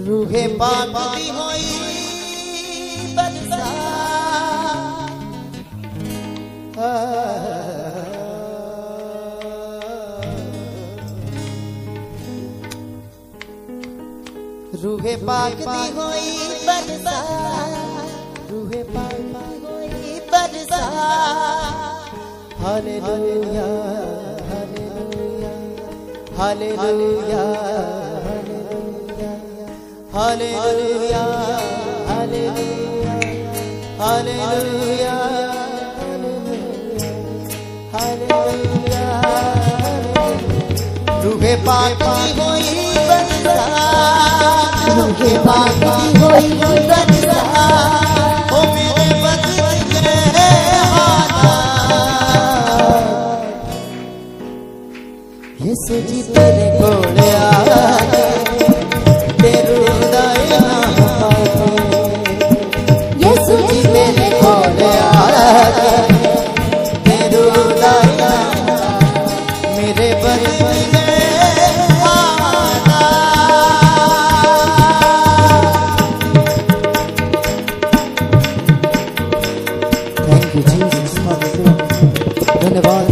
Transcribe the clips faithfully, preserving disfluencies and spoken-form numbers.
रूहे पाक दी होई बरसा रूहे पाक दी होई बरसा रूहे पाक दी होई बरसा hallelujah hallelujah hallelujah hallelujah hallelujah hallelujah hallelujah रूहे पाक की होई बरसा रूहे पाक की होई बरसा ओ मेरे बदन के हालात यीशु जी तेरे कोल आके तेरू दाया यीशु जी तेरे कोल आके तेरू दाया मेरे बदन के हालात थैंक यू जीसस धन्यवाद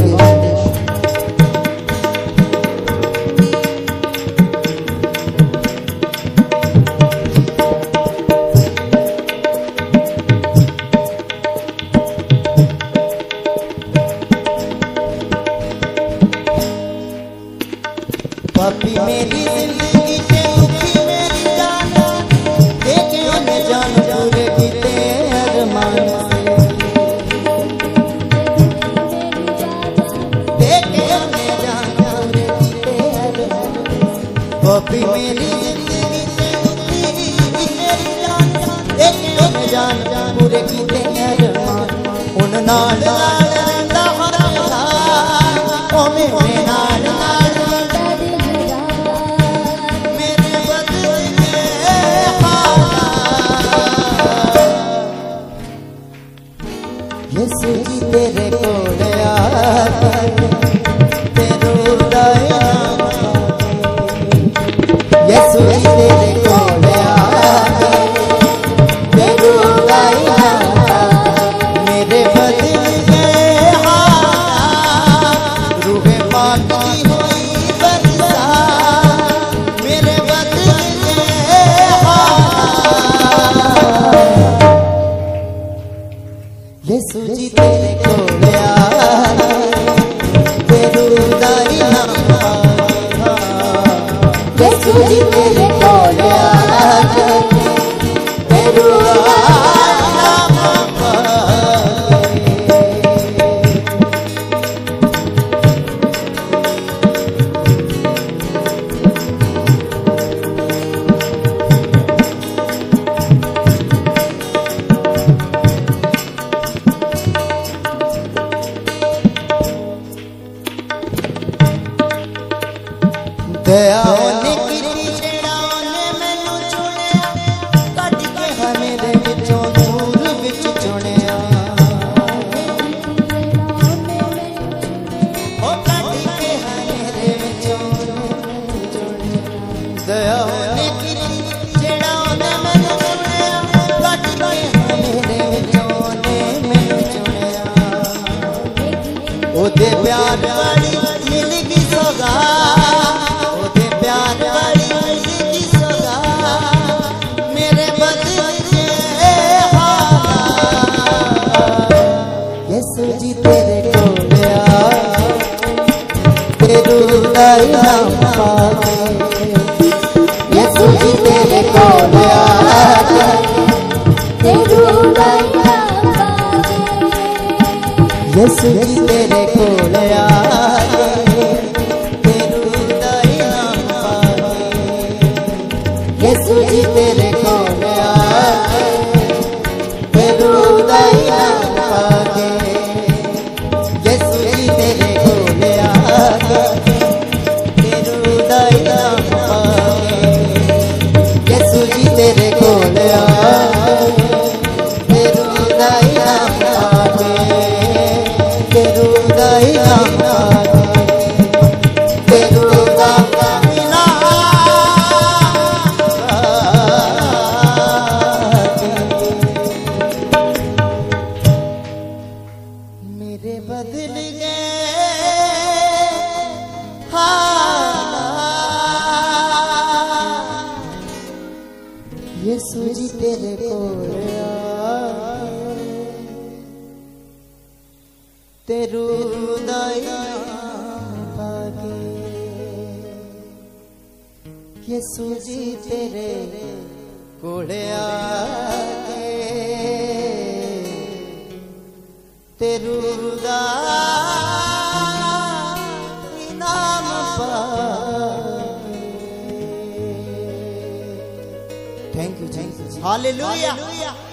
पापी मेरी जिंदगी के दुखी मेरी जान देखे उन्हें जान पूरे कीते अरमान देखे उन्हें जान पूरे कीते अरमान पापी मेरी जिंदगी के दुखी मेरी जान देखे उन्हें जान पूरे कीते अरमान उन नाल रहंदा हरा ओ मेरे नाल यीशु जी तेरे कोल आके तेरू दाया यीशु जी तेरे कोल आके तेरू दाया मेरे बदन के हालात रूहे पाक की होई बरसा मेरे बदन के हालात यीशु जी तेरे कोल आके तेरू दाया यीशु जी तेरे कोल आके तेरू दाया दया होने की जेड़ा ने मैनू चुनिया कट के मेरे विचों दूर विच चुनिया ओ कट के मेरे विचों दया होने की जेड़ा ने मैनू चुनिया कट के मेरे विचों ने मैनू चुनिया ओदे प्यार वाली मिल गई सौगात यीशु जी तेरे कोल आके तेरू दाया यीशु जी तेरे कोल आके तेरू दाया यीशु जी तेरे कोल आके तेरू दाया यीशु जी तेरे कोल आके तेरू दाया यीशु जी तेरे कोल आके तेरू दाया यीशु जी तेरे कोल आके तेरू दाया तेरू दाया तेरू दाया यीशु जी तेरे कोल तेरू दया पाके यीशु जी तेरे कोल आके तेरू दया नाम पाके। Thank you, thank you, hallelujah.